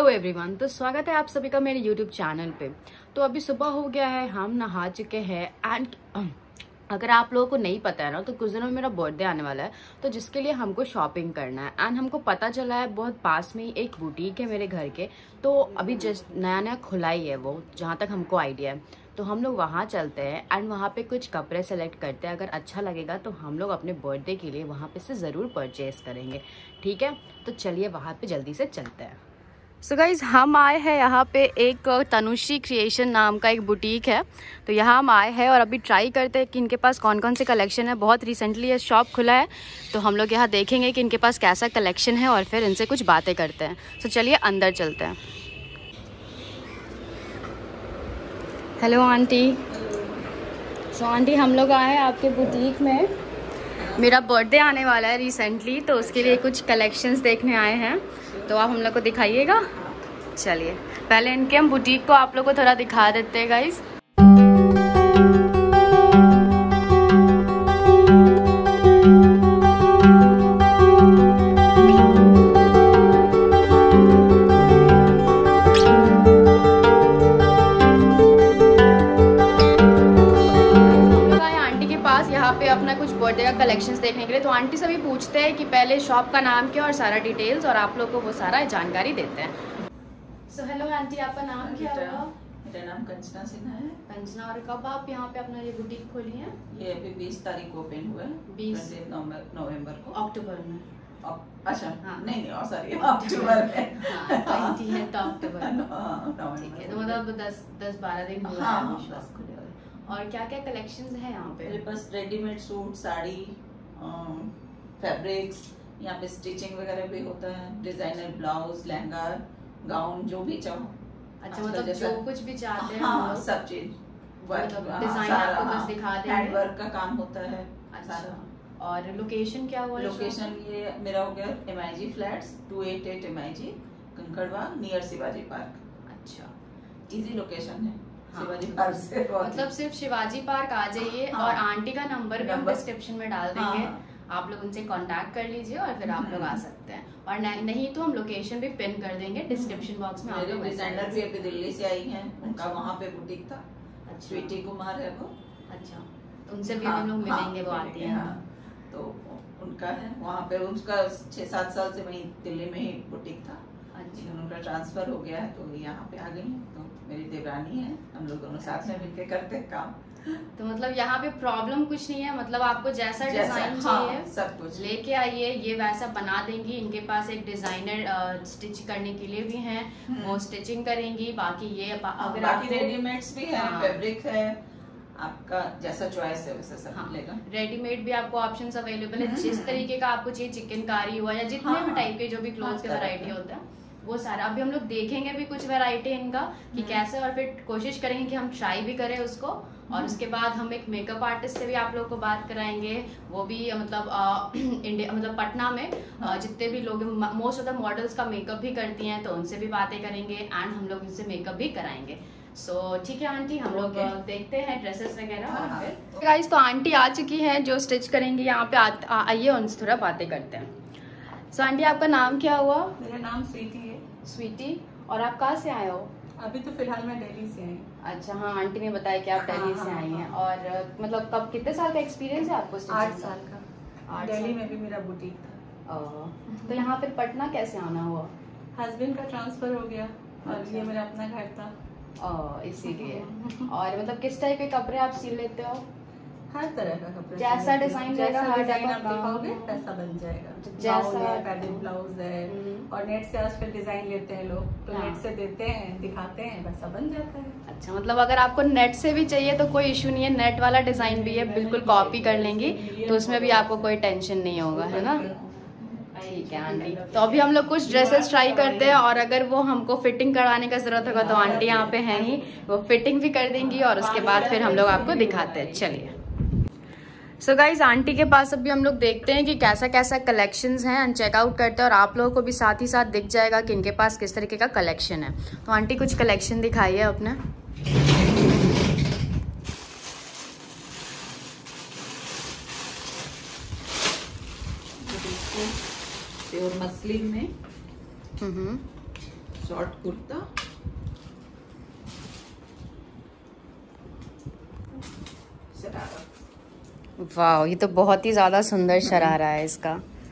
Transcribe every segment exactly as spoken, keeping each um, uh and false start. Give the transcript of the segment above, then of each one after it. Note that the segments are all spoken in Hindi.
हेलो एवरीवन, तो स्वागत है आप सभी का मेरे यूट्यूब चैनल पे। तो अभी सुबह हो गया है, हम नहा चुके हैं एंड अगर आप लोगों को नहीं पता है ना तो कुछ दिनों में मेरा बर्थडे आने वाला है, तो जिसके लिए हमको शॉपिंग करना है एंड हमको पता चला है बहुत पास में ही एक बुटीक है मेरे घर के। तो अभी जस्ट नया नया खुला ही है वो, जहाँ तक हमको आइडिया है। तो हम लोग वहाँ चलते हैं एंड वहाँ पे कुछ कपड़े सेलेक्ट करते हैं। अगर अच्छा लगेगा तो हम लोग अपने बर्थडे के लिए वहाँ पे से ज़रूर परचेज करेंगे, ठीक है। तो चलिए वहाँ पे जल्दी से चलते हैं। सो so गाइज, हम आए हैं यहाँ पे एक तनुश्री क्रिएशन नाम का एक बुटीक है। तो यहाँ हम आए हैं और अभी ट्राई करते हैं कि इनके पास कौन कौन से कलेक्शन है। बहुत रिसेंटली ये शॉप खुला है, तो हम लोग यहाँ देखेंगे कि इनके पास कैसा कलेक्शन है और फिर इनसे कुछ बातें करते हैं। तो so चलिए अंदर चलते हैं। Hello aunty. सो आंटी, हम लोग आए हैं आपके बुटीक में। मेरा बर्थडे आने वाला है रिसेंटली, तो उसके लिए कुछ कलेक्शंस देखने आए हैं, तो आप हम लोग को दिखाइएगा। चलिए पहले इनके हम बुटीक को आप लोग को थोड़ा दिखा देते हैं गाइस। अपना कुछ बर्थडे का कलेक्शंस देखने के लिए, तो आंटी सभी पूछते हैं कि पहले शॉप का नाम क्या और सारा डिटेल्स, और आप लोग को वो सारा जानकारी देते हैं। सो हेलो आंटी, आपका नाम क्या होगा? मेरा नाम कंचना सिन्हा है। कंचना, और कब आप यहाँ पे अपना ये बुटीक खोली है? ये अभी बीस तारीख को ओपन हुआ है, बीस नवंबर को। अक्टूबर में? अच्छा हाँ, नहीं नहीं, सॉरी, अक्टूबर में। हाँ, है तो अक्टूबर में, ठीक है। तो मतलब दस दस बारह दिन हुए हैं खुले। और क्या क्या कलेक्शंस है यहाँ पे? मेरे पास रेडीमेड सूट, साड़ी, फैब्रिक्स, यहाँ पे स्टिचिंग वगैरह भी होता है, डिजाइनर ब्लाउज, लहंगा, गाउन, जो भी चाहो। अच्छा, मतलब जो कुछ भी चाहते हैं हाँ, सब चीज डिजाइन आपको बस दिखा देंगे। हैंड वर्क का काम होता है। अच्छा, और लोकेशन क्या हुआ? लोकेशन ये मेरा हो गया M I G flats, two eight eight M I G, Kankarbagh, near Shivaji park. अच्छा, इजी लोकेशन है। हाँ, शिवाजी पार्क से मतलब सिर्फ शिवाजी पार्क आ जाइए। हाँ, और आंटी का नंबर भी हम डिस्क्रिप्शन में डाल देंगे। हाँ, आप लोग उनसे कांटेक्ट कर लीजिए और फिर आप लोग आ सकते हैं, और नहीं तो हम लोकेशन भी पिन कर देंगे डिस्क्रिप्शन बॉक्स में। मेरे डिजाइनर भी अभी दिल्ली से आई हैं, उनका वहाँ पे बुटीक था। अच्छा, स्वीटी कुमार है वो। अच्छा, तो उनसे भी हम लोग मिलेंगे, वो आती हैं। तो उनका है वहाँ पे, उसका छह सात साल से वहीं दिल्ली में ही बुटीक था। अच्छा, उनका ट्रांसफर हो गया है तो यहाँ पे आ गई है। तो मेरी देवरानी है, हम लोग दोनों साथ में मिलके करते हैं काम। तो मतलब यहाँ पे प्रॉब्लम कुछ नहीं है, मतलब आपको जैसा डिजाइन चाहिए, हाँ, सब कुछ लेके आइए, ये वैसा बना देंगी। इनके पास एक डिजाइनर स्टिच करने के लिए भी हैं, वो स्टिचिंग करेंगी। बाकी ये अगर बाकी रेडीमेड्स भी है, फैब्रिक है, आपका जैसा चॉइस है वैसा सब मिलेगा। रेडीमेड भी आपको ऑप्शंस अवेलेबल है, जिस तरीके का आपको चाहिए, चिकनकारी हुआ या जितने भी टाइप के जो भी क्लोथ्स के वैरायटी होता है वो सारा। अभी हम लोग देखेंगे भी कुछ वैरायटी इनका कि कैसे, और फिर कोशिश करेंगे कि हम ट्राई भी करें उसको। और उसके बाद हम एक मेकअप आर्टिस्ट से भी आप लोगों को बात कराएंगे। वो भी मतलब इंडिया मतलब पटना में जितने भी लोग मोस्ट ऑफ द मॉडल्स का मेकअप भी करती हैं, तो उनसे भी बातें करेंगे एंड हम लोग इनसे मेकअप भी कराएंगे। सो so, ठीक है आंटी, हम लोग okay. देखते हैं ड्रेसेस वगैरह। हाँ, और फिर गाइस, तो आंटी आ चुकी हैं जो स्टिच करेंगी यहाँ पे। आइए उनसे थोड़ा बातें करते हैं। सो so, आंटी, आपका नाम क्या हुआ? मेरा नाम स्वीटी है। स्वीटी, और आप कहाँ से आए हो? अभी तो फिलहाल मैं दिल्ली से आई। अच्छा, हाँ, आंटी ने बताया कि आप दिल्ली हाँ, से आई हैं। हाँ, और मतलब कब, कितने साल का एक्सपीरियंस है आपको? आठ साल का। दिल्ली में भी मेरा बुटीक था। तो यहाँ फिर पटना कैसे आना हुआ? हस्बैंड का ट्रांसफर हो गया और ये मेरा अपना घर था, इसीलिए। और मतलब किस टाइप के कपड़े आप सिल लेते हो? हर तरह का कपड़ा, जैसा डिजाइन रहेगा, हर डिजाइन आप दिखाओगे वैसा बन जाएगा। जैसा पैटर्न ब्लाउज है, और नेट से आजकल डिजाइन लेते हैं लोग, तो नेट से देते हैं, दिखाते हैं, वैसा बन जाता है। अच्छा, मतलब अगर आपको नेट से भी चाहिए तो कोई इशू नहीं है, नेट वाला डिजाइन भी है, बिल्कुल कॉपी कर लेंगी, तो उसमें भी आपको कोई टेंशन नहीं होगा, है ना? ठीक है आंटी, तो अभी हम लोग कुछ ड्रेसेस ट्राई करते हैं, और अगर वो हमको फिटिंग करवाने का जरूरत होगा तो आंटी यहाँ पे हैं ही, वो फिटिंग भी कर देंगी, और उसके बाद फिर हम लोग आपको दिखाते हैं। चलिए। सो गाइज, आंटी के पास अभी हम लोग देखते हैं कि कैसा कैसा कलेक्शंस हैं, एंड चेकआउट करते हैं, और आप लोगों को भी साथ ही साथ दिख जाएगा कि इनके पास किस तरीके का कलेक्शन है। तो आंटी कुछ कलेक्शन दिखाइए अपने। प्योर मसलिन में शॉर्ट कुर्ता, शरारा। वाह, ये तो बहुत ही ज्यादा सुंदर शरारा है इसका।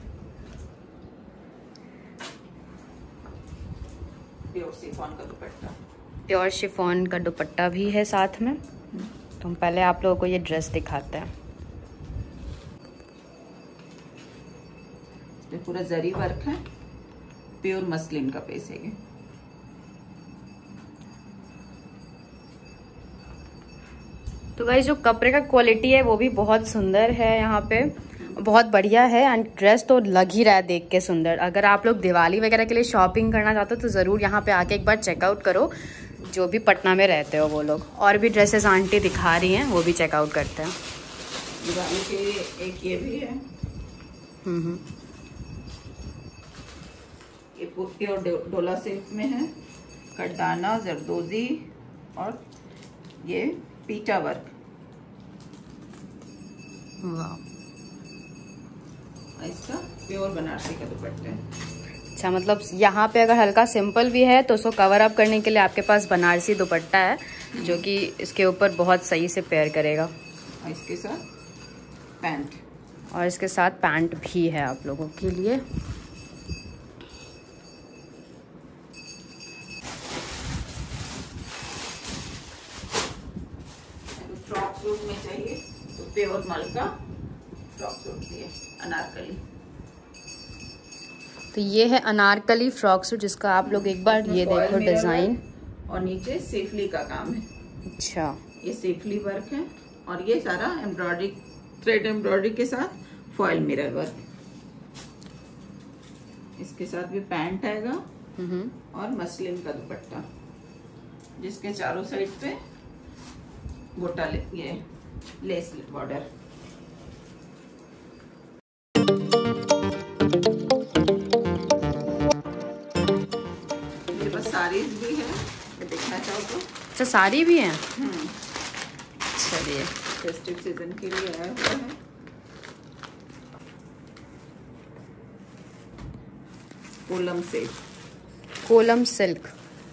प्योर शिफॉन का दुपट्टा, प्योर शिफॉन का दुपट्टा भी है साथ में। तो हम पहले आप लोगों को ये ड्रेस दिखाते हैं। इसमें पूरा जरी वर्क है, प्योर मसलिन का पीस है ये। तो गाइस जो कपड़े का क्वालिटी है वो भी बहुत सुंदर है, यहाँ पे बहुत बढ़िया है। एंड ड्रेस तो लग ही रहा है देख के सुंदर। अगर आप लोग दिवाली वगैरह के लिए शॉपिंग करना चाहते हो तो ज़रूर यहाँ पे आके एक बार चेकआउट करो, जो भी पटना में रहते हो वो लोग। और भी ड्रेसेस आंटी दिखा रही हैं, वो भी चेकआउट करते हैं। दिवाली के लिए एक ये भी है, हम्म ये प्योर डोला सिल्क में है, कटदाना, जरदोजी और ये पीटा वर्क। वाह, इसका प्योर बनारसी का दुपट्टा है। अच्छा, मतलब यहाँ पे अगर हल्का सिंपल भी है तो उसको कवर अप करने के लिए आपके पास बनारसी दुपट्टा है, जो कि इसके ऊपर बहुत सही से पेयर करेगा। और इसके साथ पैंट, और इसके साथ पैंट भी है आप लोगों के लिए। फ्रॉक सूट में चाहिए तो प्योर मल का फ्रॉक सूट भी है, अनारकली। तो ये है अनारकली फ्रॉक सूट, जिसका आप लोग एक बार ये देखो डिजाइन। और नीचे सेफली का काम है। अच्छा, ये सेफली वर्क है और ये सारा एम्ब्रॉयडरी, थ्रेड एम्ब्रॉयडरी के साथ फॉयल मिरर वर्क। इसके साथ भी पैंट आएगा और मसलिन का दुपट्टा, जिसके चारों साइड पे गोटा ले, ये लेस बॉर्डर। मेरे पास साड़ीज भी है, मैं देखना चाहो तो। अच्छा, साड़ी भी है। हम्म, चलिए, फेस्टिव सीजन के लिए आया हुआ है। Kolam silk, Kolam silk.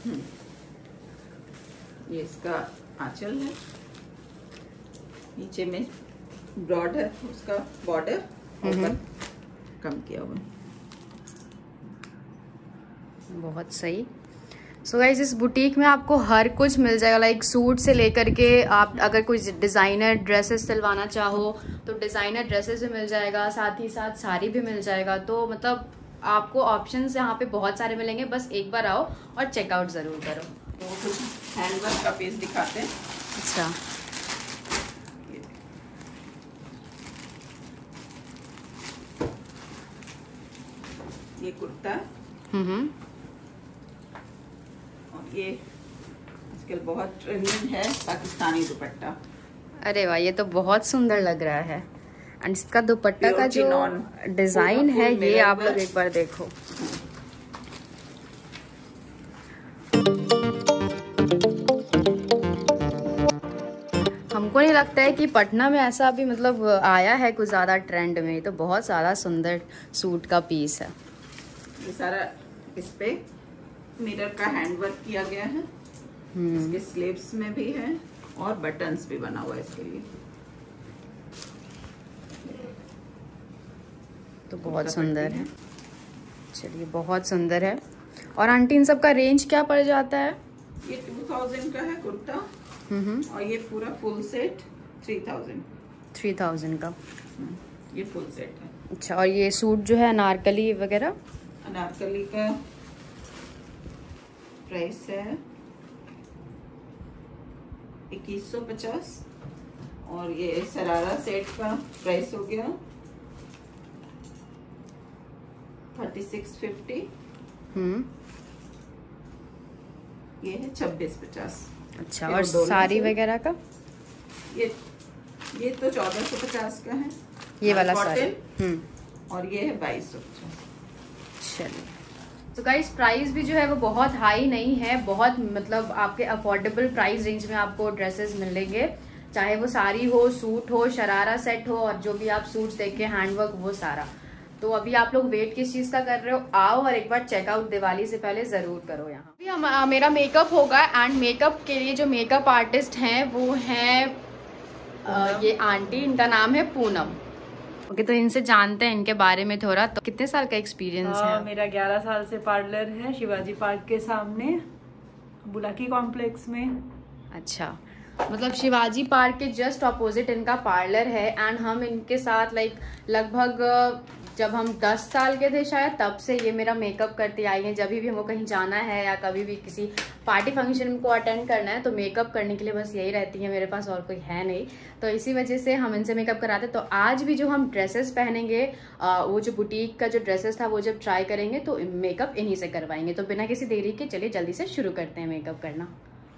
ये इसका आंचल है, नीचे में ब्रॉड है उसका बॉर्डर, ऊपर कम किया हुआ। बहुत सही। सो गाइस, इस बुटीक में आपको हर कुछ मिल जाएगा, लाइक सूट से लेकर के आप अगर कोई डिज़ाइनर ड्रेसेस सिलवाना चाहो तो डिज़ाइनर ड्रेसेस भी मिल जाएगा, साथ ही साथ साड़ी भी मिल जाएगा। तो मतलब आपको ऑप्शंस यहाँ पे बहुत सारे मिलेंगे, बस एक बार आओ और चेकआउट ज़रूर करो। तो कुछ हैंडवर्क का पीस दिखाते हैं। अच्छा, ये कुर्ता है हम्म और ये आजकल बहुत ट्रेंडिंग है पाकिस्तानी दुपट्टा। अरे वाह, ये तो बहुत सुंदर लग रहा है। एंड इसका दुपट्टा का जो डिजाइन है ये आप लोग एक बार देखो। हमको नहीं लगता है कि पटना में ऐसा अभी मतलब आया है कुछ ज्यादा ट्रेंड में। तो बहुत ज्यादा सुंदर सूट का पीस है। ये सारा इस पे मिरर का हैंडवर्क किया गया है, इसके स्लीव्स में भी है और बटन्स भी बना हुआ है इसके लिए। तो बहुत सुंदर है। चलिए, बहुत सुंदर है। और आंटी, इन सब का रेंज क्या पड़ जाता है? ये टू थाउजेंड का है कुर्ता और ये पूरा full set three thousand. Three thousand का ये फुल सेट है। अच्छा, और ये सूट जो है अनारकली वगैरह? अनारकली का प्राइस है इक्कीस सौ पचास और ये शरारा सेट का प्राइस हो गया थर्टी सिक्स फिफ्टी। हम्म ये है छब्बीस पचास। अच्छा, और साड़ी वगैरह का? ये ये तो चौदह सौ पचास का है, ये वाला साड़ी। हम्म और ये है बाईस सौ पचास। चलिए, तो गाइस प्राइस भी जो है वो बहुत हाई नहीं है, बहुत मतलब आपके अफोर्डेबल प्राइस रेंज में आपको ड्रेसेस मिलेंगे, चाहे वो साड़ी हो, सूट हो, शरारा सेट हो और जो भी आप सूट्स देखे हैंडवर्क वो सारा। तो अभी आप लोग वेट किस चीज का कर रहे हो, आओ और एक बार चेकआउट दिवाली से पहले जरूर करो। यहाँ अभी हम मेरा मेकअप होगा एंड मेकअप के लिए जो मेकअप आर्टिस्ट हैं वो हैं ये आंटी, इनका नाम है पूनम। ओके okay, तो इनसे जानते हैं इनके बारे में थोड़ा। तो कितने साल का एक्सपीरियंस है? मेरा ग्यारह साल से पार्लर है शिवाजी पार्क के सामने बुलाकी कॉम्प्लेक्स में। अच्छा, मतलब शिवाजी पार्क के जस्ट ऑपोजिट इनका पार्लर है एंड हम इनके साथ लाइक लगभग जब हम दस साल के थे शायद, तब से ये मेरा मेकअप करती आई है। जब भी हमको कहीं जाना है या कभी भी किसी पार्टी फंक्शन को अटेंड करना है तो मेकअप करने के लिए बस यही रहती है मेरे पास, और कोई है नहीं। तो इसी वजह से हम इनसे मेकअप कराते। तो आज भी जो हम ड्रेसेस पहनेंगे, वो जो बुटीक का जो ड्रेसेस था वो जब ट्राई करेंगे तो मेकअप इन्हीं से करवाएंगे। तो बिना किसी देरी के चलिए जल्दी से शुरू करते हैं मेकअप करना।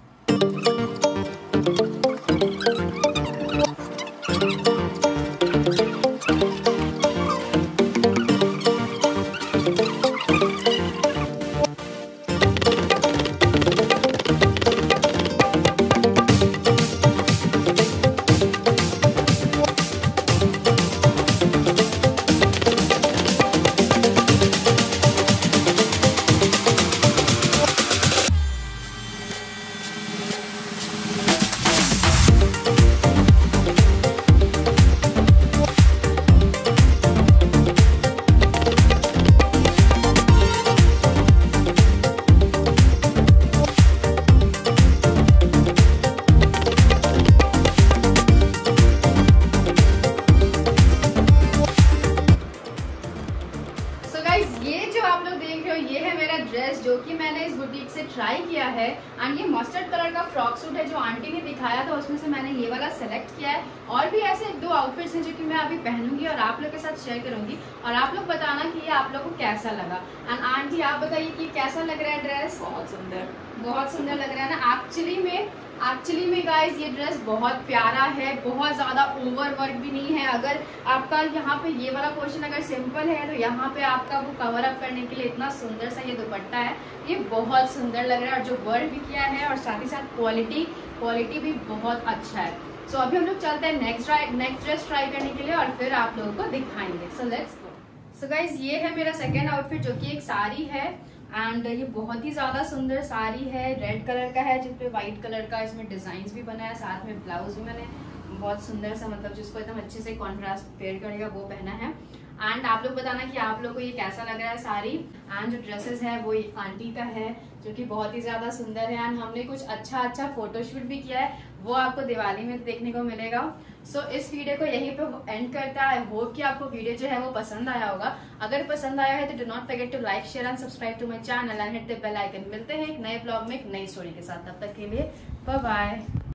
ड्रेस जो कि मैंने इस बुटीक से ट्राई किया है एंड ये मस्टर्ड कलर का फ्रॉक सूट है जो आंटी ने दिखाया था, उसमें से मैंने ये वाला सेलेक्ट किया है। और भी ऐसे एक दो आउटफिट्स हैं जो कि मैं अभी पहनूंगी और आप लोग के साथ शेयर करूंगी और आप लोग बताना कि ये आप लोग को कैसा लगा। एंड आंटी आप बताइए कि कैसा लग रहा है ड्रेस? बहुत सुंदर, बहुत सुंदर लग रहा है ना। एक्चुअली में एक्चुअली में गाइज ये ड्रेस बहुत प्यारा है, बहुत ज्यादा ओवर वर्क भी नहीं है। अगर आपका यहाँ पे ये वाला पोर्शन अगर सिंपल है तो यहाँ पे आपका वो कवर अप करने के लिए इतना सुंदर सा ये दुपट्टा है, ये बहुत सुंदर लग रहा है। और जो वर्क भी किया है और साथ ही साथ क्वालिटी क्वालिटी भी बहुत अच्छा है। सो so, अभी हम लोग चलते हैं next try next dress try करने के लिए और फिर आप लोगों को दिखाएंगे। So let's go. So guys ये है मेरा सेकेंड आउटफिट जो कि एक साड़ी है एंड ये बहुत ही ज्यादा सुंदर साड़ी है, रेड कलर का है जिसपे व्हाइट कलर का इसमें डिजाइन भी बना है, साथ में ब्लाउज भी मैंने बहुत सुंदर सा मतलब जिसको एकदम अच्छे से कॉन्ट्रास्ट पेयर करेगा वो पहना है। एंड आप लोग बताना कि आप लोग को ये कैसा लग रहा है साड़ी। एंड जो ड्रेसेस है वो एक आंटी का है जो कि बहुत ही ज्यादा सुंदर है एंड हमने कुछ अच्छा अच्छा फोटोशूट भी किया है, वो आपको दिवाली में देखने को मिलेगा। सो so, इस वीडियो को यहीं पे एंड करता है। आई होप कि आपको वीडियो जो है वो पसंद आया होगा। अगर पसंद आया है तो do not forget to like share and subscribe to my channel and hit the bell icon. मिलते हैं एक नए ब्लॉग में एक नई स्टोरी के साथ, तब तक के लिए बाय बाय।